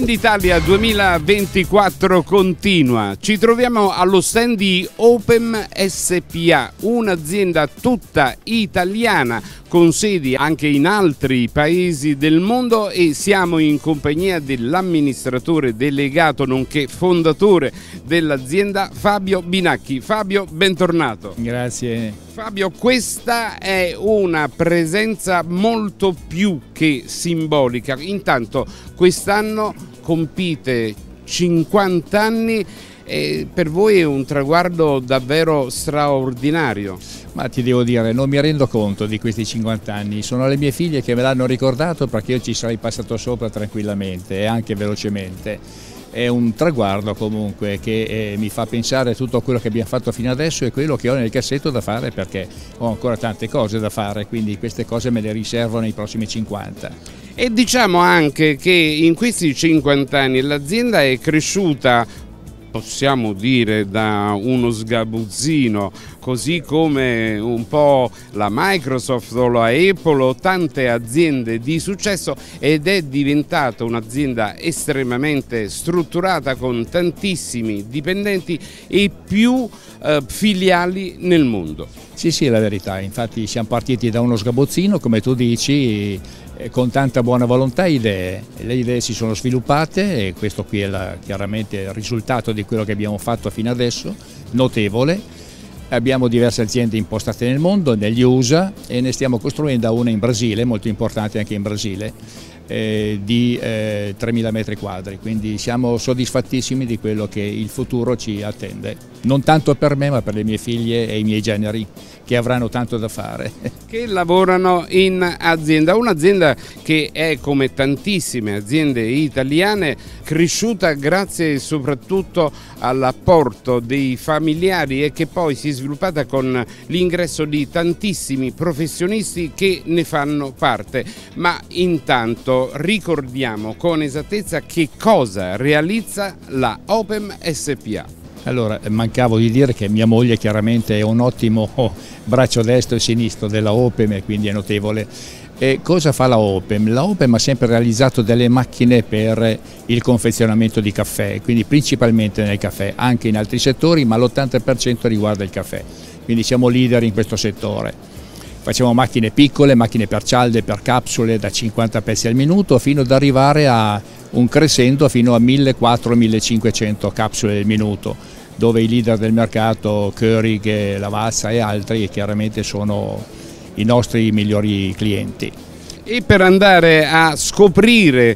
Venditalia 2024 continua. Ci troviamo allo stand di Opem SpA, un'azienda tutta italiana con sedi anche in altri paesi del mondo, e siamo in compagnia dell'amministratore delegato nonché fondatore dell'azienda Fabio Binacchi. Fabio, bentornato. Grazie. Fabio, questa è una presenza molto più che simbolica. Intanto quest'anno compite 50 anni e per voi è un traguardo davvero straordinario. Ma ti devo dire, non mi rendo conto di questi 50 anni, sono le mie figlie che me l'hanno ricordato, perché io ci sarei passato sopra tranquillamente e anche velocemente. È un traguardo comunque che mi fa pensare a tutto quello che abbiamo fatto fino adesso e quello che ho nel cassetto da fare, perché ho ancora tante cose da fare, quindi queste cose me le riservo nei prossimi 50. E diciamo anche che in questi 50 anni l'azienda è cresciuta, possiamo dire, da uno sgabuzzino, così come un po' la Microsoft o la Apple o tante aziende di successo, ed è diventata un'azienda estremamente strutturata con tantissimi dipendenti e più filiali nel mondo. Sì, è la verità, infatti siamo partiti da uno sgabuzzino, come tu dici, con tanta buona volontà e idee. Le idee si sono sviluppate e questo qui è chiaramente il risultato di quello che abbiamo fatto fino adesso, notevole. Abbiamo diverse aziende impostate nel mondo, negli USA, e ne stiamo costruendo una in Brasile, molto importante anche in Brasile, di 3.000 metri quadri, quindi siamo soddisfattissimi di quello che il futuro ci attende, non tanto per me ma per le mie figlie e i miei generi, che avranno tanto da fare. Che lavorano in azienda, un'azienda che è, come tantissime aziende italiane, cresciuta grazie soprattutto all'apporto dei familiari e che poi si è sviluppata con l'ingresso di tantissimi professionisti che ne fanno parte. Ma intanto ricordiamo con esattezza che cosa realizza la Opem SpA. Allora, mancavo di dire che mia moglie chiaramente è un ottimo braccio destro e sinistro della Opem e quindi è notevole. E cosa fa la Opem? La Opem ha sempre realizzato delle macchine per il confezionamento di caffè, quindi principalmente nel caffè, anche in altri settori, ma l'80% riguarda il caffè, quindi siamo leader in questo settore. Facciamo macchine piccole, macchine per cialde, per capsule da 50 pezzi al minuto, fino ad arrivare a un crescendo fino a 1400-1500 capsule al minuto, dove i leader del mercato, Keurig, Lavazza e altri, chiaramente sono i nostri migliori clienti. E per andare a scoprire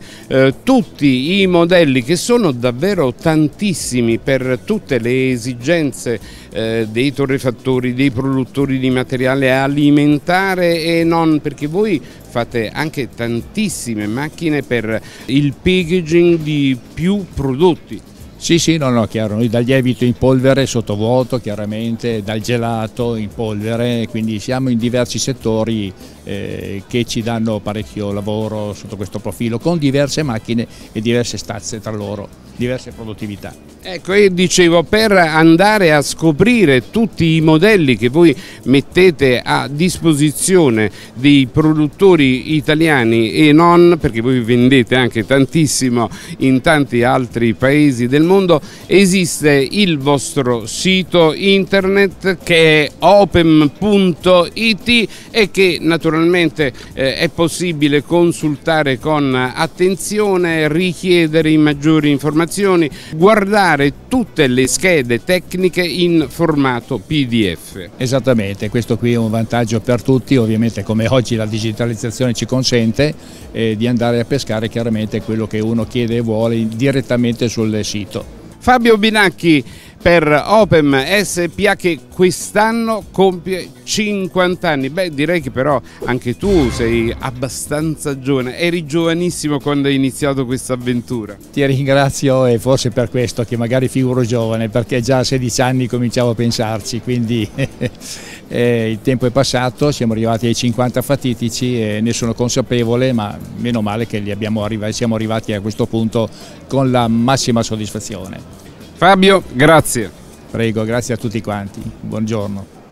tutti i modelli, che sono davvero tantissimi per tutte le esigenze dei torrefattori, dei produttori di materiale alimentare e non, perché voi fate anche tantissime macchine per il packaging di più prodotti. Sì, chiaro, noi dal lievito in polvere sottovuoto, chiaramente, dal gelato in polvere, quindi siamo in diversi settori che ci danno parecchio lavoro sotto questo profilo, con diverse macchine e diverse stazze tra loro, diverse produttività. Ecco, e dicevo, per andare a scoprire tutti i modelli che voi mettete a disposizione dei produttori italiani e non, perché voi vendete anche tantissimo in tanti altri paesi del mondo, esiste il vostro sito internet che è opem.it e che naturalmente è possibile consultare con attenzione, richiedere maggiori informazioni, guardare tutte le schede tecniche in formato PDF. Esattamente, questo qui è un vantaggio per tutti, ovviamente, come oggi la digitalizzazione ci consente di andare a pescare chiaramente quello che uno chiede e vuole direttamente sul sito. Fabio Binacchi per Opem SpA, che quest'anno compie 50 anni. Beh, direi che però anche tu sei abbastanza giovane, eri giovanissimo quando hai iniziato questa avventura. Ti ringrazio, e forse per questo che magari figuro giovane, perché già a 16 anni cominciavo a pensarci, quindi il tempo è passato, siamo arrivati ai 50 fatitici e ne sono consapevole, ma meno male che siamo arrivati a questo punto con la massima soddisfazione. Fabio, grazie. Prego, grazie a tutti quanti, buongiorno.